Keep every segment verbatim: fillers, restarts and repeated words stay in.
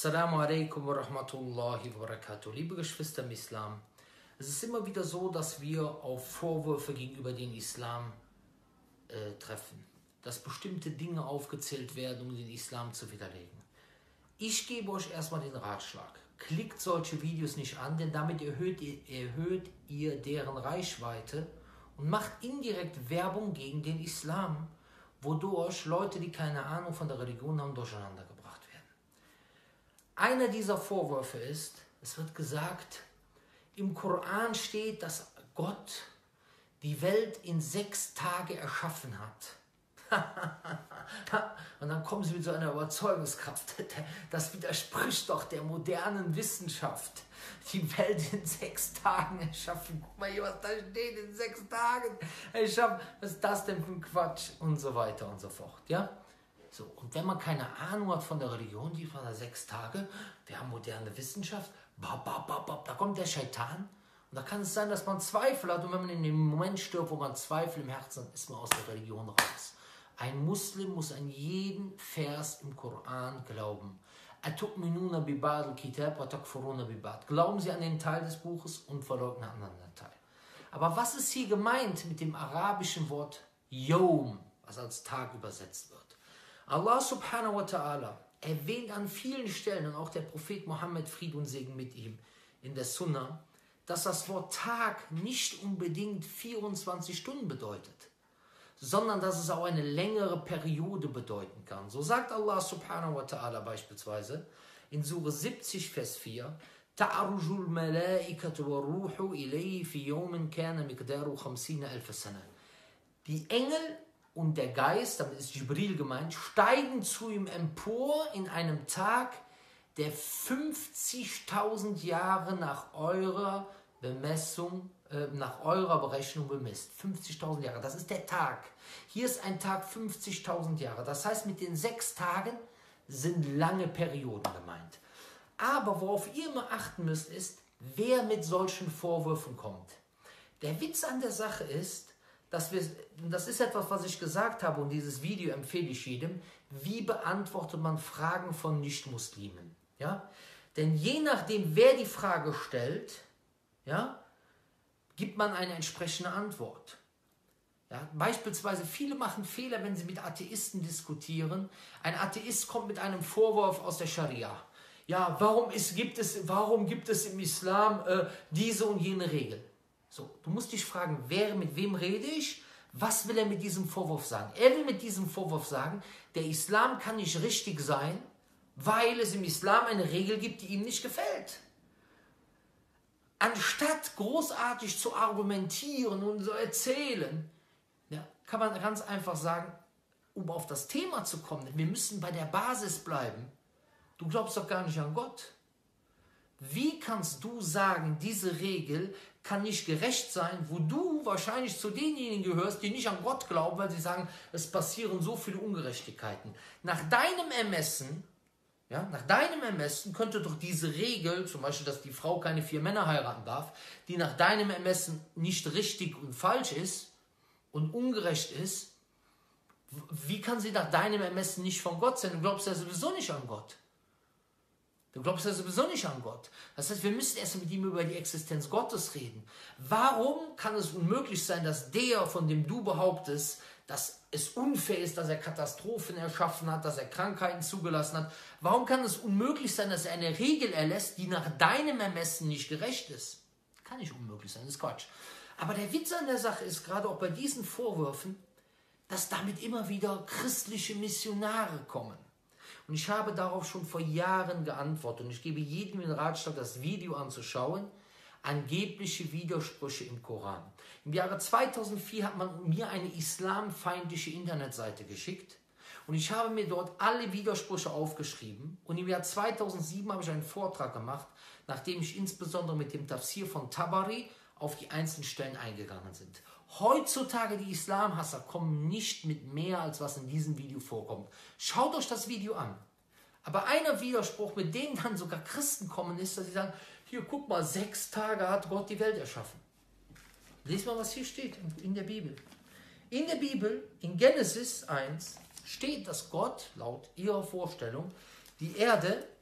Assalamu alaikum wa rahmatullahi wa barakatuh. Liebe Geschwister im Islam, es ist immer wieder so, dass wir auf Vorwürfe gegenüber dem Islam äh, treffen, dass bestimmte Dinge aufgezählt werden, um den Islam zu widerlegen. Ich gebe euch erstmal den Ratschlag: Klickt solche Videos nicht an, denn damit erhöht ihr, erhöht ihr deren Reichweite und macht indirekt Werbung gegen den Islam, wodurch Leute, die keine Ahnung von der Religion haben, durcheinander gebracht werden. Einer dieser Vorwürfe ist, es wird gesagt, im Koran steht, dass Gott die Welt in sechs Tage erschaffen hat. Und dann kommen sie mit so einer Überzeugungskraft. Das widerspricht doch der modernen Wissenschaft. Die Welt in sechs Tagen erschaffen. Guck mal hier, was da steht, in sechs Tagen erschaffen. Was ist das denn für ein Quatsch? Und so weiter und so fort. Ja? So, und wenn man keine Ahnung hat von der Religion, die von der sechs Tage, wir haben moderne Wissenschaft, bab, bab, bab, bab, da kommt der Scheitan. Und da kann es sein, dass man Zweifel hat. Und wenn man in dem Moment stirbt, wo man Zweifel im Herzen hat, ist man aus der Religion raus. Ein Muslim muss an jeden Vers im Koran glauben. Glauben Sie an den Teil des Buches und verleugnen einen anderen Teil. Aber was ist hier gemeint mit dem arabischen Wort Yom, was als Tag übersetzt wird? Allah subhanahu wa ta'ala erwähnt an vielen Stellen, und auch der Prophet Mohammed, Fried und Segen mit ihm, in der Sunna, dass das Wort Tag nicht unbedingt vierundzwanzig Stunden bedeutet, sondern dass es auch eine längere Periode bedeuten kann. So sagt Allah subhanahu wa ta'ala beispielsweise in Sure siebzig, Vers vier, Ta'arujul malaikatu wa ruhu ilayhi fi yawmin kana miqdaru khamsina alf sana. Die Engel und der Geist, damit ist Jibril gemeint, steigen zu ihm empor in einem Tag, der fünfzigtausend Jahre nach eurer Bemessung, äh, nach eurer Berechnung bemisst. fünfzigtausend Jahre, das ist der Tag. Hier ist ein Tag fünfzigtausend Jahre. Das heißt, mit den sechs Tagen sind lange Perioden gemeint. Aber worauf ihr immer achten müsst, ist, wer mit solchen Vorwürfen kommt. Der Witz an der Sache ist, dass wir, das ist etwas, was ich gesagt habe, und dieses Video empfehle ich jedem, wie beantwortet man Fragen von Nicht-Muslimen? Ja? Denn je nachdem, wer die Frage stellt, ja, gibt man eine entsprechende Antwort. Ja? Beispielsweise, viele machen Fehler, wenn sie mit Atheisten diskutieren. Ein Atheist kommt mit einem Vorwurf aus der Scharia. Ja, warum, ist, gibt, es, warum gibt es im Islam äh, diese und jene Regel? So, du musst dich fragen, wer, mit wem rede ich? Was will er mit diesem Vorwurf sagen? Er will mit diesem Vorwurf sagen, der Islam kann nicht richtig sein, weil es im Islam eine Regel gibt, die ihm nicht gefällt. Anstatt großartig zu argumentieren und zu erzählen, ja, kann man ganz einfach sagen, um auf das Thema zu kommen, wir müssen bei der Basis bleiben. Du glaubst doch gar nicht an Gott. Wie kannst du sagen, diese Regel kann nicht gerecht sein, wo du wahrscheinlich zu denjenigen gehörst, die nicht an Gott glauben, weil sie sagen, es passieren so viele Ungerechtigkeiten. Nach deinem Ermessen, ja, nach deinem Ermessen könnte doch diese Regel, zum Beispiel, dass die Frau keine vier Männer heiraten darf, die nach deinem Ermessen nicht richtig und falsch ist und ungerecht ist, wie kann sie nach deinem Ermessen nicht von Gott sein? Du glaubst ja sowieso nicht an Gott. Du glaubst ja sowieso nicht an Gott. Das heißt, wir müssen erst mit ihm über die Existenz Gottes reden. Warum kann es unmöglich sein, dass der, von dem du behauptest, dass es unfair ist, dass er Katastrophen erschaffen hat, dass er Krankheiten zugelassen hat, warum kann es unmöglich sein, dass er eine Regel erlässt, die nach deinem Ermessen nicht gerecht ist? Kann nicht unmöglich sein, das ist Quatsch. Aber der Witz an der Sache ist, gerade auch bei diesen Vorwürfen, dass damit immer wieder christliche Missionare kommen. Und ich habe darauf schon vor Jahren geantwortet, und ich gebe jedem den Ratschlag, das Video anzuschauen, angebliche Widersprüche im Koran. Im Jahre zweitausendvier hat man mir eine islamfeindliche Internetseite geschickt, und ich habe mir dort alle Widersprüche aufgeschrieben, und im Jahr zweitausendsieben habe ich einen Vortrag gemacht, nachdem ich insbesondere mit dem Tafsir von Tabari auf die einzelnen Stellen eingegangen sind. Heutzutage die Islamhasser kommen nicht mit mehr, als was in diesem Video vorkommt. Schaut euch das Video an. Aber einer Widerspruch, mit dem dann sogar Christen kommen, ist, dass sie sagen, hier guck mal, sechs Tage hat Gott die Welt erschaffen. Lest mal, was hier steht in der Bibel. In der Bibel, in Genesis eins, steht, dass Gott, laut ihrer Vorstellung, die Erde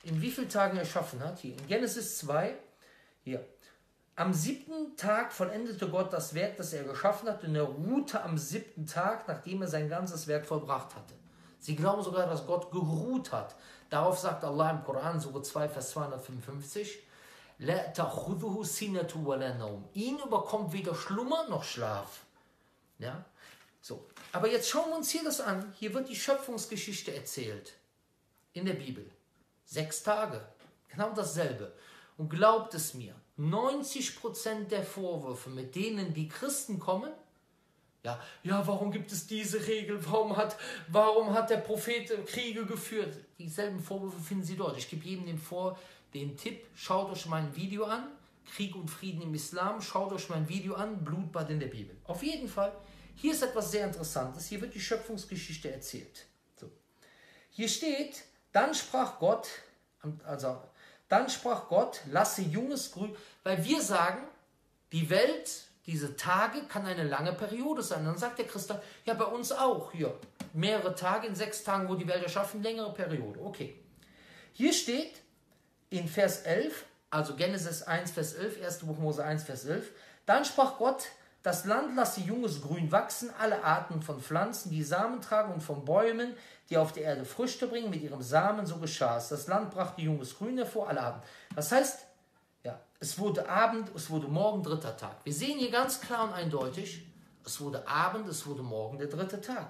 in wie vielen Tagen erschaffen hat. Hier in Genesis zwei, hier. Am siebten Tag vollendete Gott das Werk, das er geschaffen hat, und er ruhte am siebten Tag, nachdem er sein ganzes Werk vollbracht hatte. Sie glauben sogar, dass Gott geruht hat. Darauf sagt Allah im Koran, Sure zwei, Vers zweihundertfünfundfünfzig, La ta'khudhuhu sinatu wa la nawm. Ihn überkommt weder Schlummer noch Schlaf. Ja? So. Aber jetzt schauen wir uns hier das an. Hier wird die Schöpfungsgeschichte erzählt. In der Bibel. Sechs Tage. Genau dasselbe. Und glaubt es mir, neunzig Prozent der Vorwürfe, mit denen die Christen kommen, ja, ja, warum gibt es diese Regel? Warum hat, warum hat der Prophet Kriege geführt? Dieselben Vorwürfe finden Sie dort. Ich gebe jedem den, Vor, den Tipp, schaut euch mein Video an, Krieg und Frieden im Islam, schaut euch mein Video an, Blutbad in der Bibel. Auf jeden Fall, hier ist etwas sehr Interessantes. Hier wird die Schöpfungsgeschichte erzählt. So. Hier steht, dann sprach Gott, also Dann sprach Gott, lasse junges Grün, weil wir sagen, die Welt, diese Tage, kann eine lange Periode sein. Dann sagt der Christ, ja, bei uns auch, hier, mehrere Tage, in sechs Tagen, wo die Welt erschaffen, längere Periode. Okay. Hier steht in Vers elf, also Genesis eins, Vers elf, erste Buch Mose eins, Vers elf, dann sprach Gott, das Land lasse junges Grün wachsen, alle Arten von Pflanzen, die Samen tragen, und von Bäumen, die auf der Erde Früchte bringen, mit ihrem Samen, so geschah es. Das Land brachte junges Grün hervor, alle Arten. Das heißt, ja, es wurde Abend, es wurde Morgen, dritter Tag. Wir sehen hier ganz klar und eindeutig, es wurde Abend, es wurde Morgen, der dritte Tag.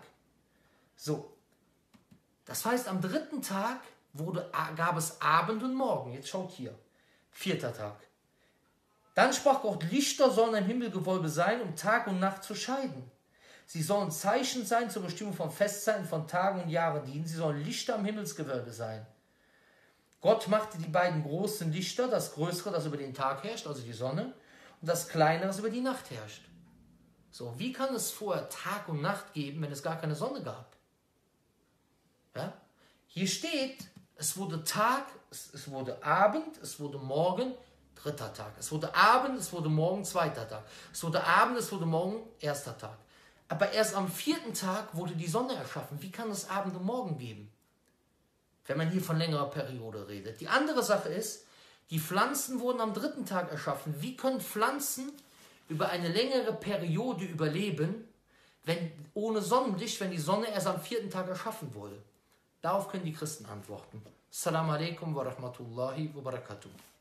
So, das heißt, am dritten Tag wurde, gab es Abend und Morgen. Jetzt schaut hier, vierter Tag. Dann sprach Gott, Lichter sollen im Himmelgewölbe sein, um Tag und Nacht zu scheiden. Sie sollen Zeichen sein zur Bestimmung von Festzeiten, von Tagen und Jahren dienen. Sie sollen Lichter am Himmelsgewölbe sein. Gott machte die beiden großen Lichter, das größere, das über den Tag herrscht, also die Sonne, und das kleinere, das über die Nacht herrscht. So, wie kann es vorher Tag und Nacht geben, wenn es gar keine Sonne gab? Ja? Hier steht, es wurde Tag, es, es wurde Abend, es wurde Morgen, dritter Tag. Es wurde Abend, es wurde Morgen, zweiter Tag. Es wurde Abend, es wurde Morgen, erster Tag. Aber erst am vierten Tag wurde die Sonne erschaffen. Wie kann es Abend und Morgen geben? Wenn man hier von längerer Periode redet. Die andere Sache ist, die Pflanzen wurden am dritten Tag erschaffen. Wie können Pflanzen über eine längere Periode überleben, wenn ohne Sonnenlicht, wenn die Sonne erst am vierten Tag erschaffen wurde? Darauf können die Christen antworten. Assalamu alaikum wa rahmatullahi wa barakatuh.